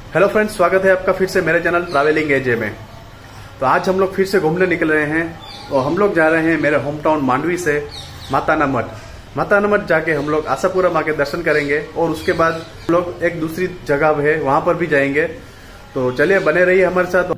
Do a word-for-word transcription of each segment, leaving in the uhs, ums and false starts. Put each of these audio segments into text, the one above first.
Hello friends, स्वागत है आपका फिर से मेरे चैनल ट्रैवलिंग एजे में। तो आज हम लोग फिर से घूमने निकल रहे हैं और हम लोग जा रहे हैं मेरे होम टाउन मांडवी से माताना मठ। माताना मठ जाके हम लोग आशापुरा माँ के दर्शन करेंगे और उसके बाद हम लोग एक दूसरी जगह है वहां पर भी जाएंगे। तो चलिए बने रहिए हमारे साथ।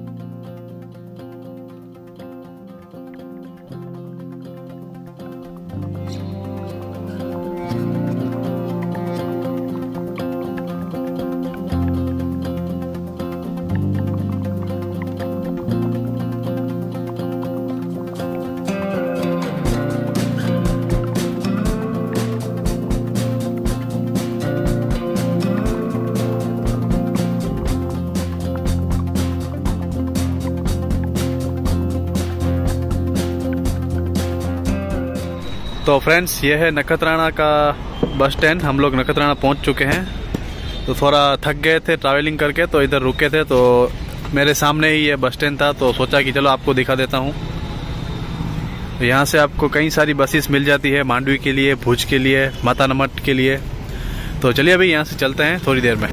तो फ्रेंड्स, ये है नखत्राणा का बस स्टैंड। हम लोग नखत्राणा पहुंच चुके हैं। तो थोड़ा थक गए थे ट्रैवलिंग करके, तो इधर रुके थे। तो मेरे सामने ही ये बस स्टैंड था, तो सोचा कि चलो आपको दिखा देता हूं। तो यहाँ से आपको कई सारी बसेस मिल जाती है, मांडवी के लिए, भुज के लिए, माताना मठ के लिए। तो चलिए अभी यहाँ से चलते हैं थोड़ी देर में।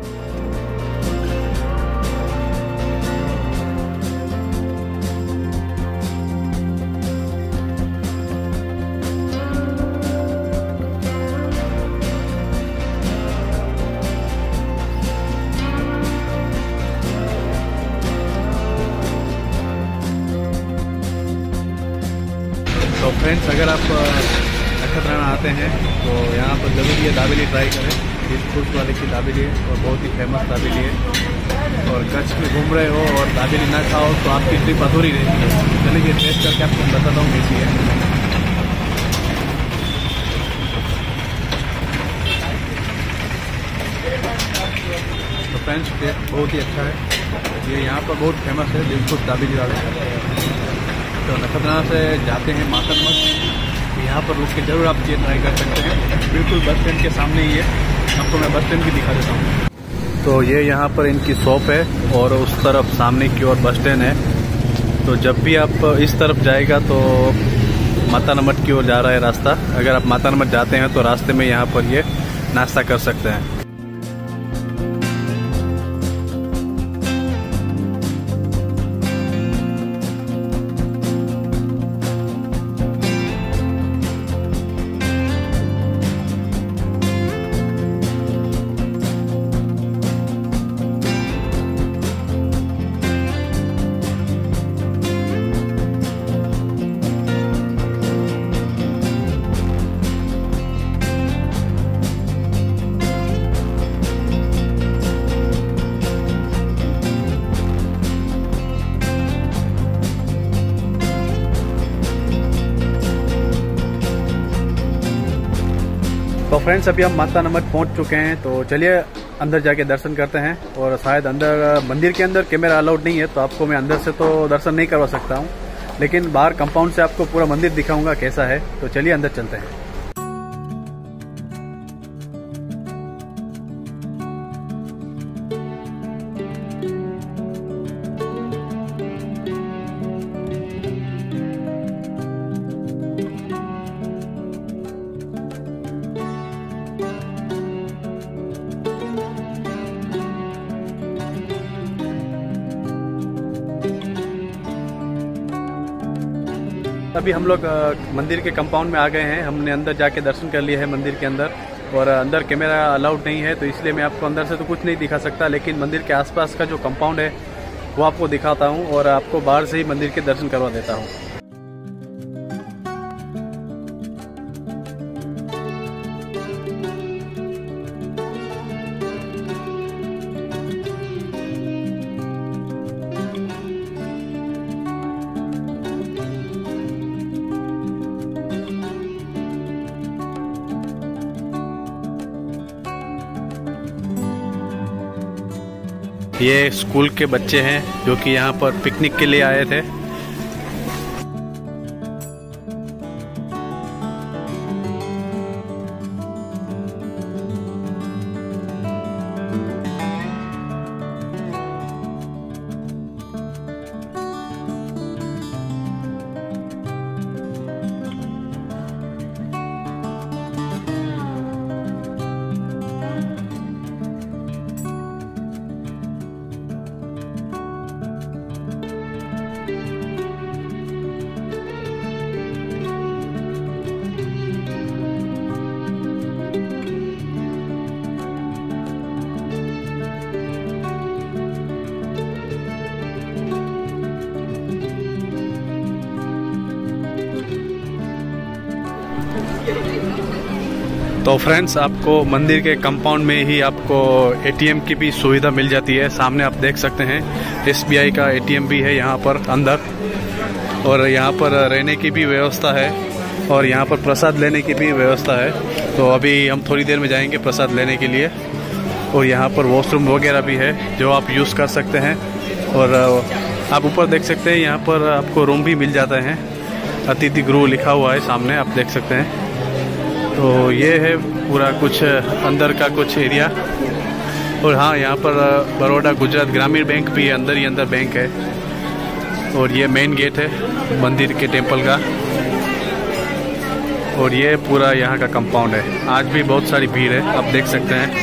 तो फ्रेंड्स, अगर आप नखत्राणा आते हैं तो यहाँ पर जरूर ये दाबेली ट्राई करें। इस फूड वाले की दाबेली है और बहुत ही फेमस दाबेली है। और कच्छ में घूम रहे हो और दाबेली ना खाओ तो आपकी ट्रिप अधूरी रहती है। चलिए टेस्ट करके आपको बताता हूँ कैसी है। तो फ्रेंड्स, टेस्ट बहुत ही अच्छा है। ये यहाँ पर बहुत फेमस है दिलखुश दाबेली वाले। तो नखत्राणा से जाते हैं माताना मठ। यहाँ पर रुक के जरूर आप ये ट्राई कर सकते हैं। बिल्कुल बस स्टैंड के सामने ही है। आपको मैं बस स्टैंड भी दिखा देता हूँ। तो ये यहाँ पर इनकी शॉप है और उस तरफ सामने की ओर बस स्टैंड है। तो जब भी आप इस तरफ जाएगा तो माताना मठ की ओर जा रहा है रास्ता। अगर आप माताना मठ जाते हैं तो रास्ते में यहाँ पर ये नाश्ता कर सकते हैं। तो फ्रेंड्स, अभी हम माताना मठ पहुंच चुके हैं। तो चलिए अंदर जाके दर्शन करते हैं। और शायद अंदर मंदिर के अंदर कैमरा अलाउड नहीं है, तो आपको मैं अंदर से तो दर्शन नहीं करवा सकता हूं, लेकिन बाहर कंपाउंड से आपको पूरा मंदिर दिखाऊंगा कैसा है। तो चलिए अंदर चलते हैं। अभी हम लोग मंदिर के कंपाउंड में आ गए हैं। हमने अंदर जाके दर्शन कर लिए हैं मंदिर के अंदर। और अंदर कैमरा अलाउड नहीं है, तो इसलिए मैं आपको अंदर से तो कुछ नहीं दिखा सकता, लेकिन मंदिर के आसपास का जो कंपाउंड है वो आपको दिखाता हूँ और आपको बाहर से ही मंदिर के दर्शन करवा देता हूँ। ये स्कूल के बच्चे हैं जो कि यहाँ पर पिकनिक के लिए आए थे। तो फ्रेंड्स, आपको मंदिर के कंपाउंड में ही आपको एटीएम की भी सुविधा मिल जाती है। सामने आप देख सकते हैं एसबीआई का एटीएम भी है यहाँ पर अंदर, और यहाँ पर रहने की भी व्यवस्था है, और यहाँ पर प्रसाद लेने की भी व्यवस्था है। तो अभी हम थोड़ी देर में जाएंगे प्रसाद लेने के लिए। और यहाँ पर वॉशरूम वगैरह भी है जो आप यूज़ कर सकते हैं। और आप ऊपर देख सकते हैं यहाँ पर आपको रूम भी मिल जाता है, अतिथि गृह लिखा हुआ है सामने, आप देख सकते हैं। तो ये है पूरा कुछ अंदर का कुछ एरिया। और हाँ, यहाँ पर बड़ौदा गुजरात ग्रामीण बैंक भी है, अंदर ही अंदर बैंक है। और ये मेन गेट है मंदिर के टेम्पल का, और ये पूरा यहाँ का कंपाउंड है। आज भी बहुत सारी भीड़ है, आप देख सकते हैं।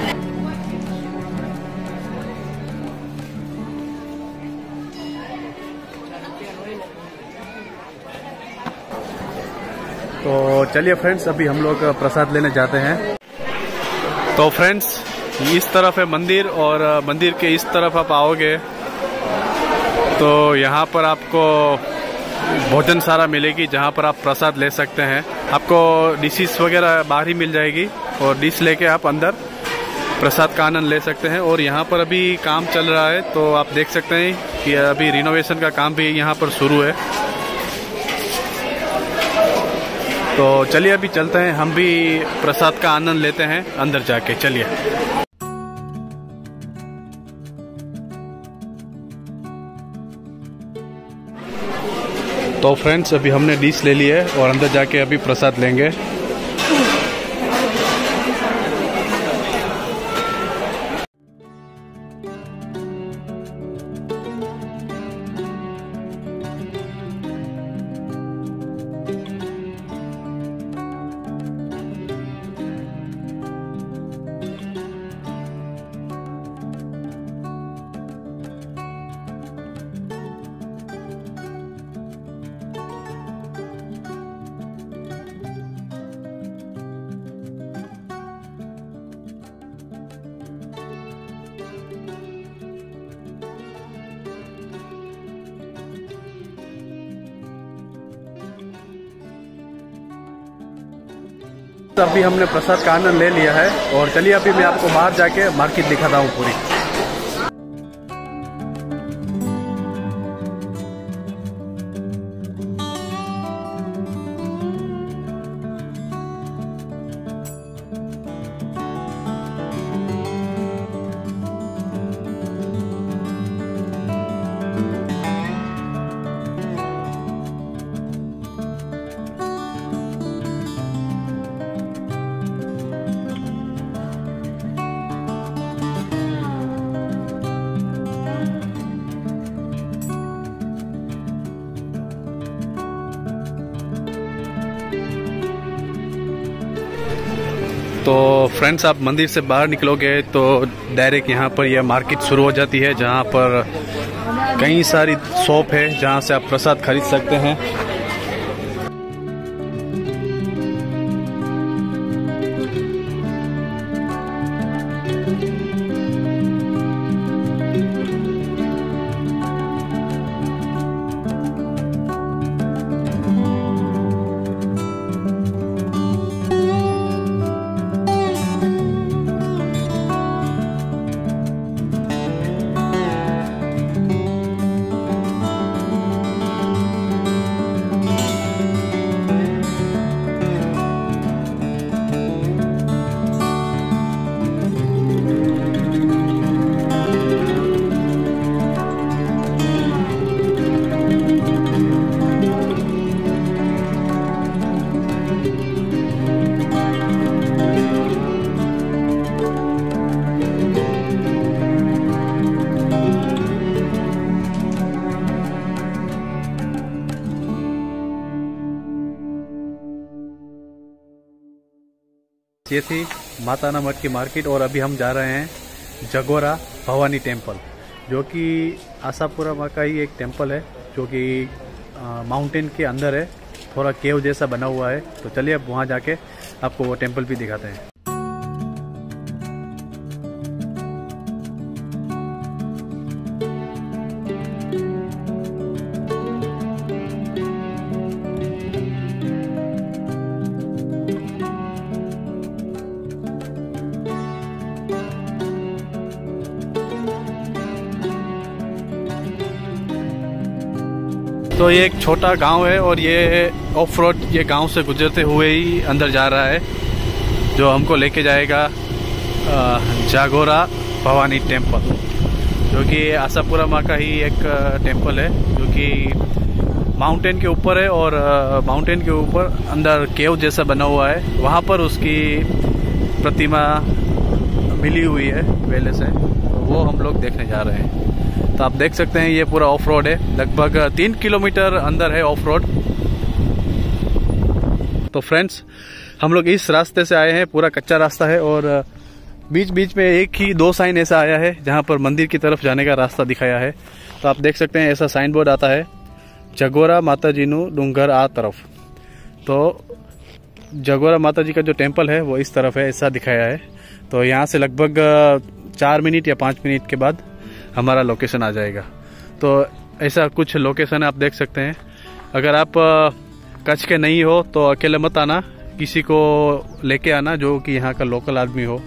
तो चलिए फ्रेंड्स, अभी हम लोग प्रसाद लेने जाते हैं। तो फ्रेंड्स, इस तरफ है मंदिर, और मंदिर के इस तरफ आप आओगे तो यहाँ पर आपको भोजन सारा मिलेगी, जहाँ पर आप प्रसाद ले सकते हैं। आपको डिशेस वगैरह बाहर ही मिल जाएगी, और डिश लेके आप अंदर प्रसाद का आनंद ले सकते हैं। और यहाँ पर अभी काम चल रहा है, तो आप देख सकते हैं कि अभी रिनोवेशन का काम भी यहाँ पर शुरू है। तो चलिए अभी चलते हैं, हम भी प्रसाद का आनंद लेते हैं अंदर जाके। चलिए। तो फ्रेंड्स, अभी हमने डिश ले ली है और अंदर जाके अभी प्रसाद लेंगे। अभी हमने प्रसाद का आनंद ले लिया है, और चलिए अभी मैं आपको बाहर जाके मार्केट दिखाता हूँ पूरी। तो फ्रेंड्स, आप मंदिर से बाहर निकलोगे तो डायरेक्ट यहाँ पर यह मार्केट शुरू हो जाती है, जहाँ पर कई सारी शॉप है जहाँ से आप प्रसाद खरीद सकते हैं। ये थी माताना मठ की मार्केट, और अभी हम जा रहे हैं जगोरा भवानी टेम्पल, जो कि आशापुरा माँ का ही एक टेम्पल है, जो कि माउंटेन के अंदर है, थोड़ा केव जैसा बना हुआ है। तो चलिए अब वहाँ जाके आपको वो टेम्पल भी दिखाते हैं। तो ये एक छोटा गांव है और ये ऑफ रोड ये गांव से गुजरते हुए ही अंदर जा रहा है, जो हमको लेके जाएगा जागोरा भवानी टेम्पल, जो कि आशापुरा माँ का ही एक टेम्पल है, जो कि माउंटेन के ऊपर है। और माउंटेन के ऊपर अंदर केव जैसा बना हुआ है, वहाँ पर उसकी प्रतिमा मिली हुई है पहले से, तो वो हम लोग देखने जा रहे हैं। तो आप देख सकते हैं ये पूरा ऑफ रोड है, लगभग तीन किलोमीटर अंदर है ऑफ रोड। तो फ्रेंड्स, हम लोग इस रास्ते से आए हैं, पूरा कच्चा रास्ता है और बीच बीच में एक ही दो साइन ऐसा आया है जहाँ पर मंदिर की तरफ जाने का रास्ता दिखाया है। तो आप देख सकते हैं ऐसा साइन बोर्ड आता है, जगोरा माता जी नु डूंगर आ तरफ। तो जगोरा माता जी का जो टेम्पल है वो इस तरफ है, ऐसा दिखाया है। तो यहाँ से लगभग चार मिनट या पाँच मिनट के बाद हमारा लोकेशन आ जाएगा। तो ऐसा कुछ लोकेशन आप देख सकते हैं। अगर आप कच्छ के नहीं हो तो अकेले मत आना, किसी को लेके आना जो कि यहाँ का लोकल आदमी हो।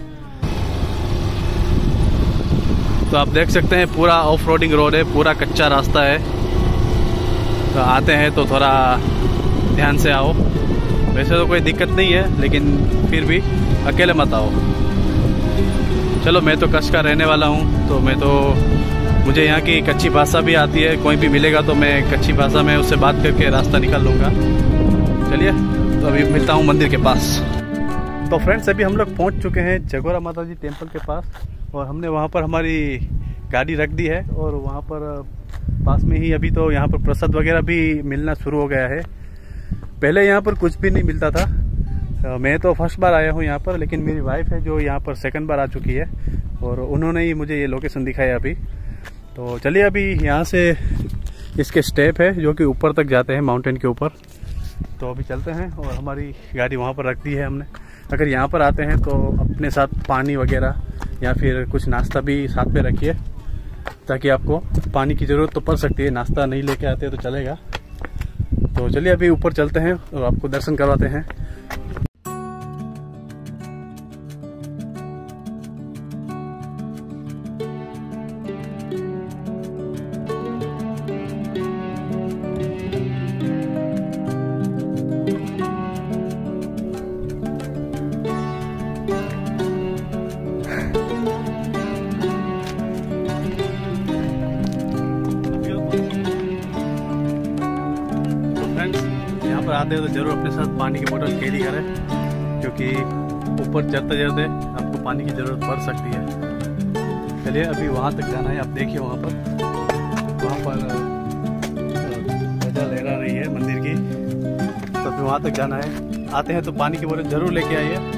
तो आप देख सकते हैं पूरा ऑफ रोडिंग रोड है, पूरा कच्चा रास्ता है। तो आते हैं तो थोड़ा ध्यान से आओ। वैसे तो कोई दिक्कत नहीं है, लेकिन फिर भी अकेले मत आओ। चलो, मैं तो कच्छ का रहने वाला हूँ, तो मैं तो मुझे यहाँ की कच्ची भाषा भी आती है। कोई भी मिलेगा तो मैं कच्ची भाषा में उससे बात करके रास्ता निकाल लूँगा। चलिए, तो अभी मिलता हूँ मंदिर के पास। तो फ्रेंड्स, अभी हम लोग पहुँच चुके हैं जगोरा माता जी टेम्पल के पास और हमने वहाँ पर हमारी गाड़ी रख दी है। और वहाँ पर पास में ही अभी तो यहाँ पर प्रसाद वगैरह भी मिलना शुरू हो गया है। पहले यहाँ पर कुछ भी नहीं मिलता था। मैं तो फर्स्ट बार आया हूँ यहाँ पर, लेकिन मेरी वाइफ है जो यहाँ पर सेकंड बार आ चुकी है और उन्होंने ही मुझे ये लोकेशन दिखाया अभी। तो चलिए, अभी यहाँ से इसके स्टेप है जो कि ऊपर तक जाते हैं माउंटेन के ऊपर। तो अभी चलते हैं और हमारी गाड़ी वहाँ पर रख दी है हमने। अगर यहाँ पर आते हैं तो अपने साथ पानी वगैरह या फिर कुछ नाश्ता भी साथ में रखिए, ताकि आपको पानी की ज़रूरत तो पड़ सकती है। नाश्ता नहीं लेके आते तो चलेगा। तो चलिए, अभी ऊपर चलते हैं और आपको दर्शन करवाते हैं। आते हैं तो जरूर अपने साथ पानी की बोतल कैरी करें, क्योंकि ऊपर चढ़ते चढ़ते आपको पानी की ज़रूरत पड़ सकती है। चलिए, अभी वहाँ तक जाना है। आप देखिए वहाँ पर वहाँ पर ध्वजा लहरा रही है मंदिर की, तो अभी वहाँ तक जाना है। आते हैं तो पानी की बोतल ज़रूर लेके आइए।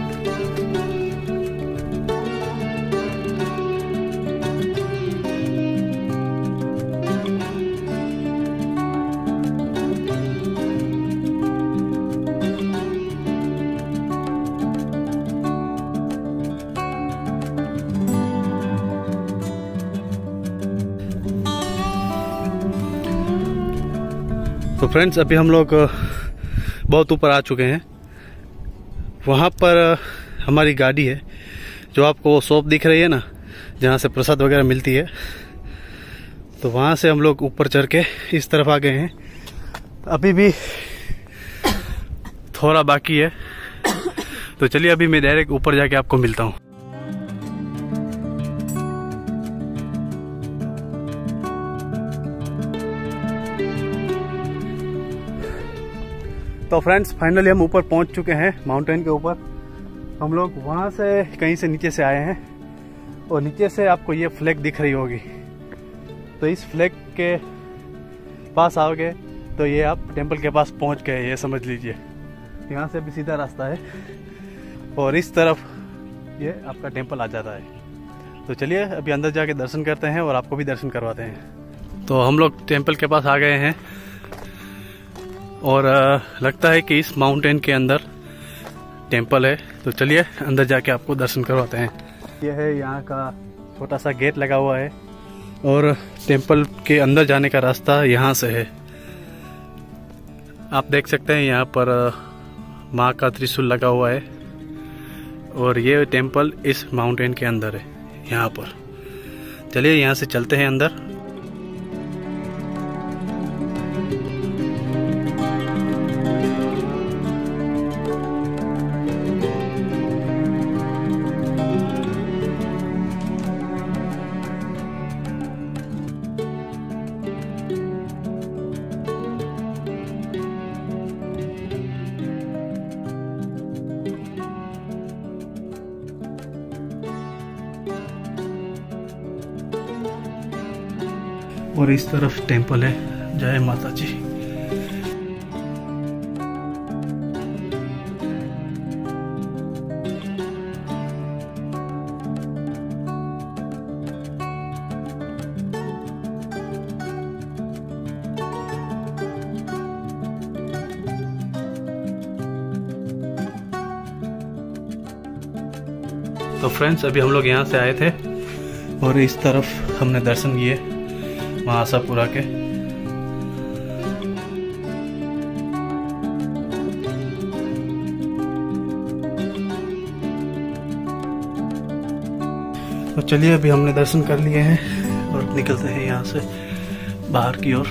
तो फ्रेंड्स, अभी हम लोग बहुत ऊपर आ चुके हैं। वहाँ पर हमारी गाड़ी है, जो आपको वो शॉप दिख रही है ना, जहाँ से प्रसाद वगैरह मिलती है। तो वहाँ से हम लोग ऊपर चढ़ के इस तरफ आ गए हैं। अभी भी थोड़ा बाकी है, तो चलिए अभी मैं डायरेक्ट ऊपर जाके आपको मिलता हूँ। तो फ्रेंड्स, फाइनली हम ऊपर पहुंच चुके हैं माउंटेन के ऊपर। हम लोग वहाँ से कहीं से नीचे से आए हैं और नीचे से आपको ये फ्लैग दिख रही होगी। तो इस फ्लैग के पास आओगे तो ये आप टेंपल के पास पहुंच गए, ये समझ लीजिए। यहाँ से भी सीधा रास्ता है और इस तरफ ये आपका टेंपल आ जाता है। तो चलिए अभी अंदर जाके दर्शन करते हैं और आपको भी दर्शन करवाते हैं। तो हम लोग टेंपल के पास आ गए हैं और लगता है कि इस माउंटेन के अंदर टेंपल है। तो चलिए अंदर जाके आपको दर्शन करवाते हैं। यह है यहाँ का छोटा सा गेट लगा हुआ है और टेंपल के अंदर जाने का रास्ता यहाँ से है। आप देख सकते हैं यहाँ पर माँ का त्रिशूल लगा हुआ है और ये टेंपल इस माउंटेन के अंदर है यहाँ पर। चलिए यहाँ से चलते हैं अंदर। और इस तरफ टेंपल है। जय माता जी। तो फ्रेंड्स, अभी हम लोग यहाँ से आए थे और इस तरफ हमने दर्शन किए मां आशापुरा के। तो चलिए, अभी हमने दर्शन कर लिए हैं और निकलते हैं यहाँ से बाहर की ओर।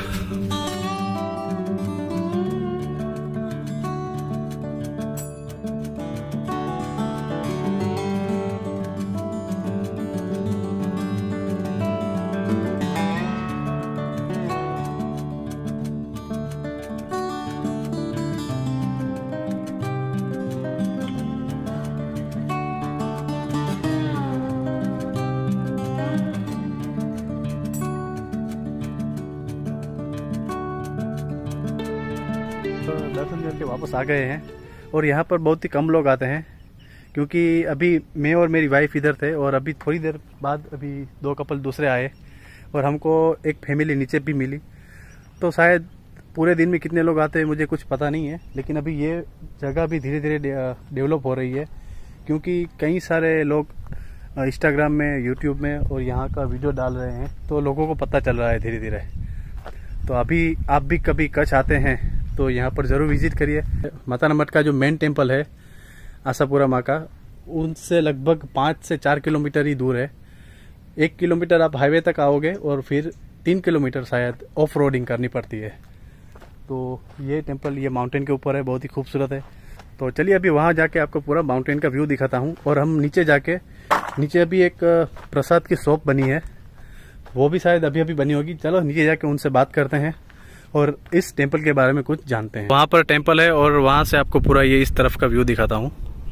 दर्शन करके वापस आ गए हैं और यहाँ पर बहुत ही कम लोग आते हैं, क्योंकि अभी मैं और मेरी वाइफ इधर थे और अभी थोड़ी देर बाद अभी दो कपल दूसरे आए और हमको एक फैमिली नीचे भी मिली। तो शायद पूरे दिन में कितने लोग आते हैं मुझे कुछ पता नहीं है, लेकिन अभी ये जगह भी धीरे धीरे डेवलप हो रही है, क्योंकि कई सारे लोग इंस्टाग्राम में, यूट्यूब में और यहाँ का वीडियो डाल रहे हैं, तो लोगों को पता चल रहा है धीरे धीरे। तो अभी आप भी कभी कच्छ आते हैं तो यहाँ पर ज़रूर विजिट करिए। माता मठ का जो मेन टेम्पल है आशापुरा माँ का, उनसे लगभग पाँच से चार किलोमीटर ही दूर है। एक किलोमीटर आप हाईवे तक आओगे और फिर तीन किलोमीटर शायद ऑफ रोडिंग करनी पड़ती है। तो ये टेम्पल ये माउंटेन के ऊपर है, बहुत ही खूबसूरत है। तो चलिए, अभी वहाँ जाके आपको पूरा माउंटेन का व्यू दिखाता हूँ। और हम नीचे जाके, नीचे अभी एक प्रसाद की शॉप बनी है, वो भी शायद अभी अभी बनी होगी। चलो नीचे जाके उनसे बात करते हैं और इस टेम्पल के बारे में कुछ जानते हैं। वहाँ पर टेम्पल है और वहाँ से आपको पूरा ये इस तरफ का व्यू दिखाता हूँ।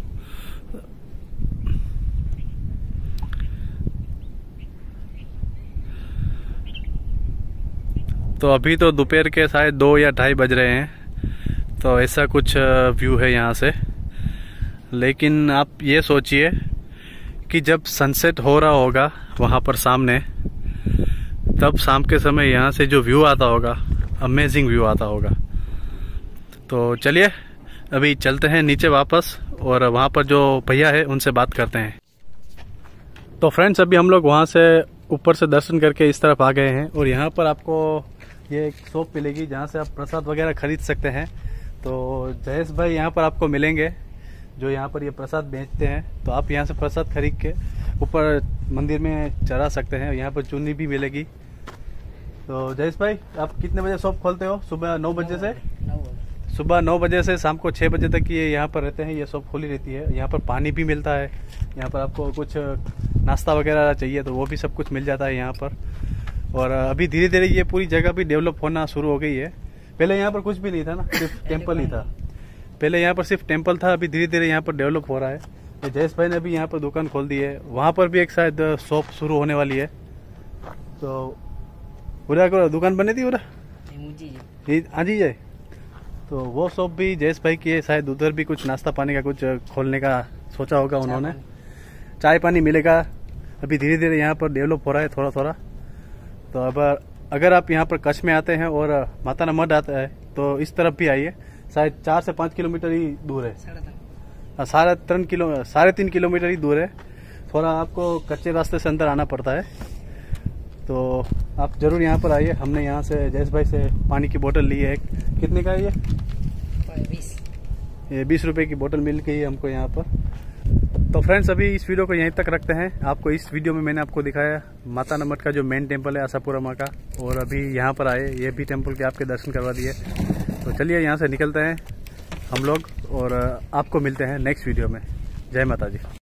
तो अभी तो दोपहर के शायद दो या ढाई बज रहे हैं, तो ऐसा कुछ व्यू है यहाँ से। लेकिन आप ये सोचिए कि जब सनसेट हो रहा होगा वहाँ पर सामने, तब शाम के समय यहाँ से जो व्यू आता होगा, अमेजिंग व्यू आता होगा। तो चलिए, अभी चलते हैं नीचे वापस और वहाँ पर जो भैया है उनसे बात करते हैं। तो फ्रेंड्स, अभी हम लोग वहाँ से ऊपर से दर्शन करके इस तरफ आ गए हैं और यहाँ पर आपको ये एक शॉप मिलेगी जहाँ से आप प्रसाद वगैरह खरीद सकते हैं। तो जयेश भाई यहाँ पर आपको मिलेंगे जो यहाँ पर ये प्रसाद बेचते हैं। तो आप यहाँ से प्रसाद खरीद के ऊपर मंदिर में चढ़ा सकते हैं। यहाँ पर चुन्नी भी मिलेगी। तो जयेश भाई, आप कितने बजे शॉप खोलते हो? सुबह नौ बजे से सुबह नौ बजे से शाम को छः बजे तक ये यहाँ पर रहते हैं। ये शॉप खुली रहती है। यहाँ पर पानी भी मिलता है। यहाँ पर आपको कुछ नाश्ता वगैरह चाहिए तो वो भी सब कुछ मिल जाता है यहाँ पर। और अभी धीरे धीरे ये पूरी जगह भी डेवलप होना शुरू हो गई है। पहले यहाँ पर कुछ भी नहीं था ना, सिर्फ टेम्पल ही था। पहले यहाँ पर सिर्फ टेम्पल था, अभी धीरे धीरे यहाँ पर डेवलप हो रहा है। तो जयेश भाई ने भी यहाँ पर दुकान खोल दी है। वहाँ पर भी एक शायद शॉप शुरू होने वाली है। तो पूरा को दुकान बनी थी पूरा आज ही जाए। तो वो शॉप भी जयेश भाई की है। शायद उधर भी कुछ नाश्ता पानी का कुछ खोलने का सोचा होगा उन्होंने। चाय पानी मिलेगा। अभी धीरे धीरे यहाँ पर डेवलप हो रहा है थोड़ा थोड़ा। तो अब अगर आप यहाँ पर कच्छ में आते हैं और माता मठ आता है तो इस तरफ भी आइए। शायद चार से पाँच किलोमीटर ही दूर है। साढ़े तीन किलो साढ़े तीन किलोमीटर ही दूर है। थोड़ा आपको कच्चे रास्ते से अंदर आना पड़ता है। तो आप जरूर यहाँ पर आइए। हमने यहाँ से जयेश भाई से पानी की बोतल ली है। एक कितने का है ये? बीस ये बीस रुपए की बोतल मिल गई है हमको यहाँ पर। तो फ्रेंड्स, अभी इस वीडियो को यहीं तक रखते हैं। आपको इस वीडियो में मैंने आपको दिखाया माता मठ का जो मेन टेम्पल है आशापुरा माँ का, और अभी यहाँ पर आए ये भी टेम्पल के आपके दर्शन करवा दिए। तो चलिए यहाँ से निकलते हैं हम लोग और आपको मिलते हैं नेक्स्ट वीडियो में। जय माता जी।